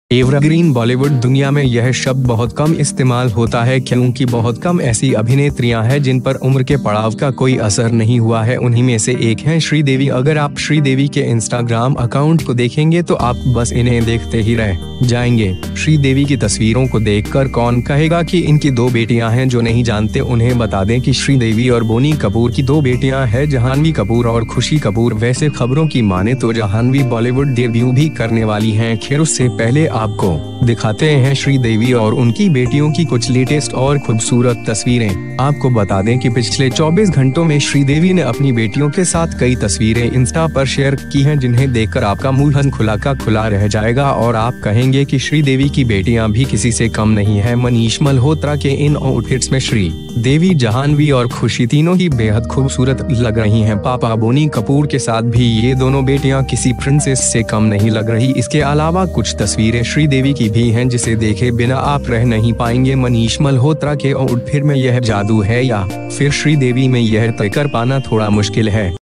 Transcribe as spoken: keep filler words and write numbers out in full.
Evergreen Bollywood दुनिया में यह शब्द बहुत कम इस्तेमाल होता है क्योंकि बहुत कम ऐसी अभिनेत्रियां हैं जिन पर उम्र के पड़ाव का कोई असर नहीं हुआ है। उन्हीं में से एक हैं श्रीदेवी। अगर आप श्रीदेवी के इंस्टाग्राम अकाउंट को देखेंगे तो आप बस इन्हें देखते ही रह जाएंगे। श्रीदेवी की तस्वीरों को देखकर कौन कहेगा कि इनकी दो बेटियां हैं। जो नहीं जानते उन्हें बता दें कि श्रीदेवी और बोनी कपूर की दो बेटियां हैं, जाह्नवी कपूर और खुशी कपूर। वैसे खबरों की माने तो जाह्नवी बॉलीवुड डेब्यू भी करने वाली हैं। खैर उससे पहले आपको दिखाते हैं श्रीदेवी और उनकी बेटियों की कुछ लेटेस्ट और खूबसूरत तस्वीरें। आपको बता दें कि पिछले चौबीस घंटों में श्रीदेवी ने अपनी बेटियों के साथ कई तस्वीरें इंस्टा पर शेयर की हैं, जिन्हें देखकर आपका मुंह खुला का खुला रह जाएगा और आप कहेंगे कि श्रीदेवी की बेटियां भी किसी से कम नहीं है। मनीष मल्होत्रा के इन आउटफिट्स में श्रीदेवी, जाह्नवी और खुशी तीनों ही बेहद खूबसूरत लग रही हैं। पापा बोनी कपूर के साथ भी ये दोनों बेटियां किसी प्रिंसेस से कम नहीं लग रही। इसके अलावा कुछ तस्वीरें श्रीदेवी की भी हैं जिसे देखे बिना आप रह नहीं पाएंगे। मनीष मल्होत्रा के आउटफिट में यह जादू है या फिर श्रीदेवी में यह तय कर पाना थोड़ा मुश्किल है।